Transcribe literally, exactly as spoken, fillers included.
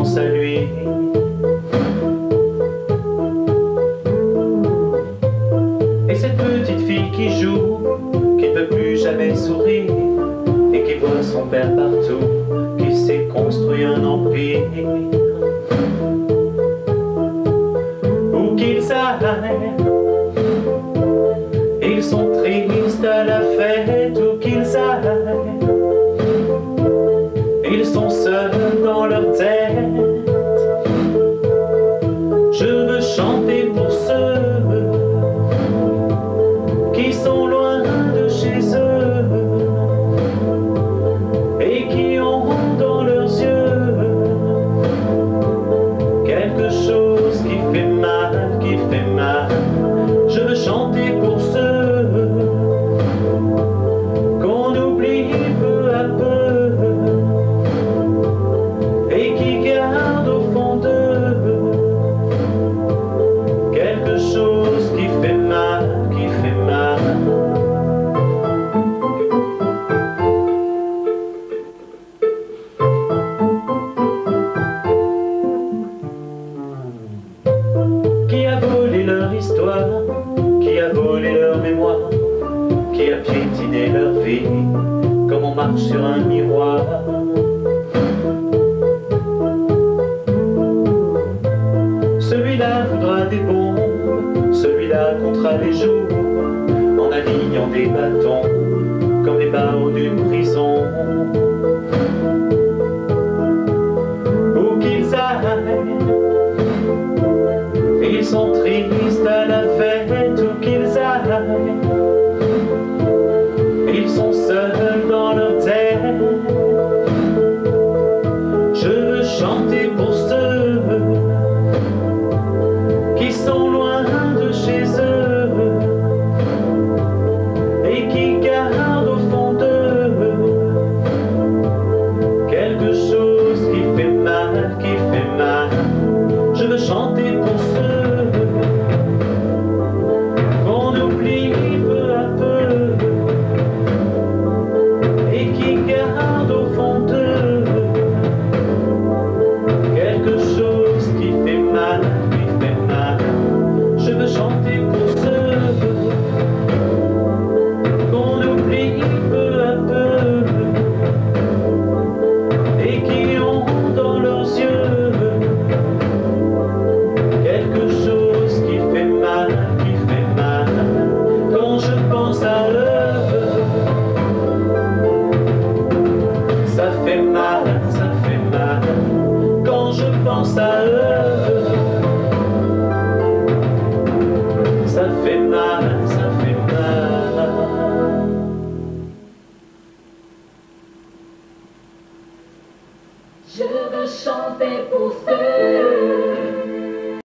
pense à lui. Et cette petite fille qui joue, qui ne peut plus jamais sourire, et qui voit son père partout, qui s'est construit un empire. Où qu'ils aillent, ils sont tristes à la fête. Où qu'ils aillent, ils sont seuls dans leur tête. Je veux chanter pour ceux qui sont loin de chez eux et qui ont dans leurs yeux quelque chose qui fait mal, qui fait mal. Je veux chanter pour ceux qu'on oublie peu à peu et qui gardent au fond d'eux quelque chose qui fait mal, qui fait mal. Qui a volé leur histoire, qui a volé leur mémoire, qui a piétiné leur vie, comme on marche sur un miroir. Celui-là voudra des bombes, celui-là comptera les jours, en alignant des bâtons, comme les barreaux d'une prison. Où qu'ils aillent,